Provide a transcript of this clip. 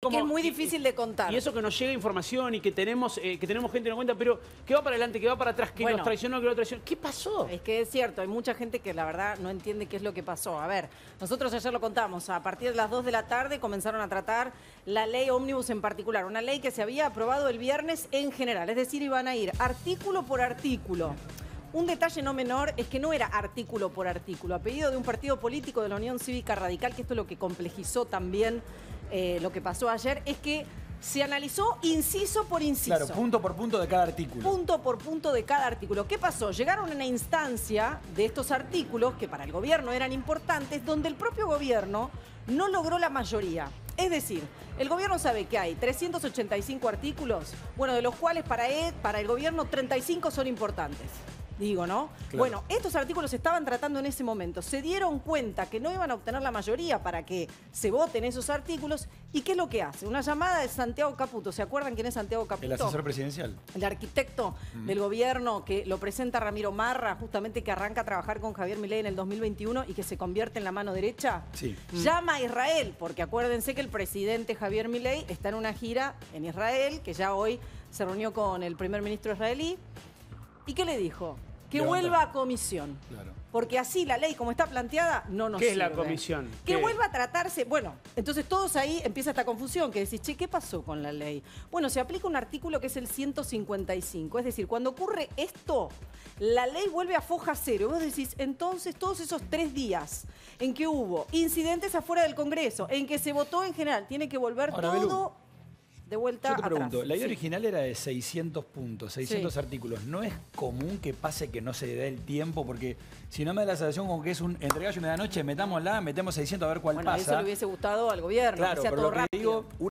como, que es muy difícil de contar. Y eso que nos llega información y que tenemos gente que nos cuenta, pero que va para adelante, que va para atrás, que nos traicionó, que lo traicionó. ¿Qué pasó? Es que es cierto, hay mucha gente que la verdad no entiende qué es lo que pasó. A ver, nosotros ayer lo contamos, a partir de las 2 de la tarde comenzaron a tratar la ley ómnibus en particular, una ley que se había aprobado el viernes en general, es decir, iban a ir artículo por artículo. Un detalle no menor es que no era artículo por artículo. A pedido de un partido político de la Unión Cívica Radical, que esto es lo que complejizó también lo que pasó ayer, es que se analizó inciso por inciso. Claro, punto por punto de cada artículo. Punto por punto de cada artículo. ¿Qué pasó? Llegaron a una instancia de estos artículos que para el gobierno eran importantes, donde el propio gobierno no logró la mayoría. Es decir, el gobierno sabe que hay 385 artículos, bueno, de los cuales para el gobierno 35 son importantes. Digo, ¿no? Claro. Bueno, estos artículos se estaban tratando en ese momento. Se dieron cuenta que no iban a obtener la mayoría para que se voten esos artículos. ¿Y qué es lo que hace? Una llamada de Santiago Caputo. ¿Se acuerdan quién es Santiago Caputo? El asesor presidencial. El arquitecto del gobierno que lo presenta Ramiro Marra, justamente que arranca a trabajar con Javier Milei en el 2021 y que se convierte en la mano derecha. Sí. Llama a Israel, porque acuérdense que el presidente Javier Milei está en una gira en Israel, que ya hoy se reunió con el primer ministro israelí. ¿Y qué le dijo? Que vuelva a comisión. Claro. Porque así la ley, como está planteada, no nos ¿Qué es sirve. la comisión? Que ¿Qué? vuelva a tratarse... Bueno, entonces todos ahí empieza esta confusión, que decís, che, ¿qué pasó con la ley? Bueno, se aplica un artículo que es el 155. Es decir, cuando ocurre esto, la ley vuelve a foja cero. Y vos decís, entonces, todos esos 3 días en que hubo incidentes afuera del Congreso, en que se votó en general, tiene que volver Ahora, todo... Belú, de vuelta yo te pregunto, atrás. la ley Sí. original era de 600 puntos, 600 artículos. ¿No es común que pase que no se dé el tiempo? Porque si no me da la sensación como que es un entre gallo y medianoche, metemos 600 a ver cuál Bueno, pasa. eso le hubiese gustado al gobierno, Claro, que sea pero todo lo que rápido. digo,